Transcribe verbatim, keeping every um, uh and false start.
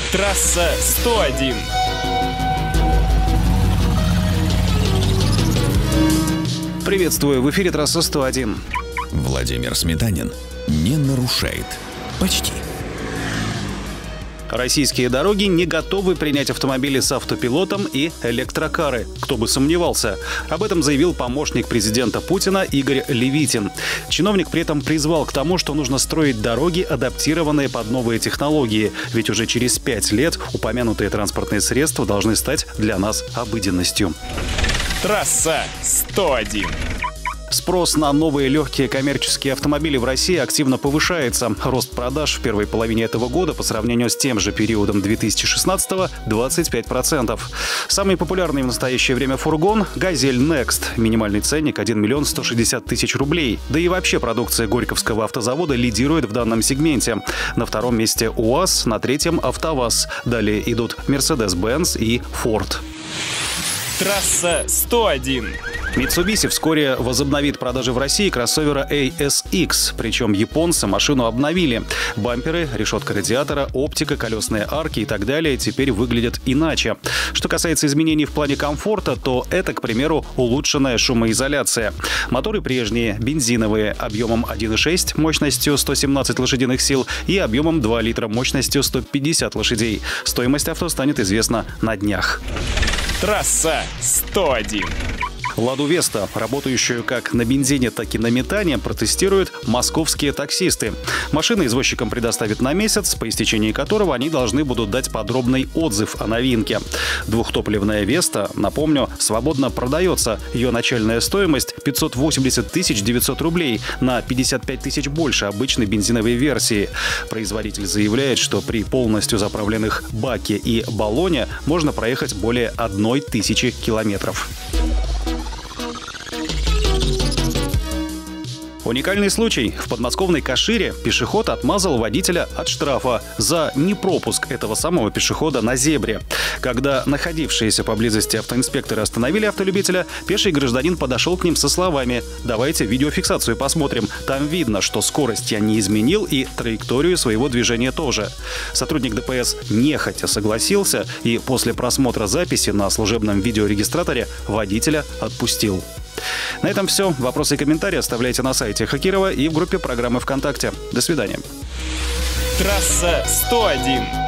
Трасса сто один. Приветствую, в эфире трасса сто один. Владимир Сметанин не нарушает. Почти. Российские дороги не готовы принять автомобили с автопилотом и электрокары. Кто бы сомневался. Об этом заявил помощник президента Путина Игорь Левитин. Чиновник при этом призвал к тому, что нужно строить дороги, адаптированные под новые технологии. Ведь уже через пять лет упомянутые транспортные средства должны стать для нас обыденностью. Трасса сто один. Спрос на новые легкие коммерческие автомобили в России активно повышается. Рост продаж в первой половине этого года по сравнению с тем же периодом две тысячи шестнадцатого – двадцать пять процентов. Самый популярный в настоящее время фургон – «Газель Next». Минимальный ценник – один миллион сто шестьдесят тысяч рублей. Да и вообще продукция Горьковского автозавода лидирует в данном сегменте. На втором месте УАЗ, на третьем – АвтоВАЗ. Далее идут Mercedes-Benz и Ford. Трасса сто один. Mitsubishi вскоре возобновит продажи в России кроссовера эй эс икс. Причем японцы машину обновили. Бамперы, решетка радиатора, оптика, колесные арки и так далее теперь выглядят иначе. Что касается изменений в плане комфорта, то это, к примеру, улучшенная шумоизоляция. Моторы прежние, бензиновые, объемом один и шесть, мощностью сто семнадцать лошадиных сил и объемом два литра, мощностью сто пятьдесят лошадей. Стоимость авто станет известна на днях. Трасса сто один. «Ладу Веста», работающую как на бензине, так и на метане, протестируют московские таксисты. Машины извозчикам предоставят на месяц, по истечении которого они должны будут дать подробный отзыв о новинке. Двухтопливная «Веста», напомню, свободно продается. Ее начальная стоимость – пятьсот восемьдесят тысяч девятьсот рублей, на пятьдесят пять тысяч больше обычной бензиновой версии. Производитель заявляет, что при полностью заправленных баке и баллоне можно проехать более одной тысячи километров. Уникальный случай. В подмосковной Кашире пешеход отмазал водителя от штрафа за непропуск этого самого пешехода на зебре. Когда находившиеся поблизости автоинспекторы остановили автолюбителя, пеший гражданин подошел к ним со словами: «Давайте видеофиксацию посмотрим. Там видно, что скорость я не изменил и траекторию своего движения тоже». Сотрудник ДПС нехотя согласился и после просмотра записи на служебном видеорегистраторе водителя отпустил. На этом все. Вопросы и комментарии оставляйте на сайте Хакирова и в группе программы ВКонтакте. До свидания. Трасса сто один.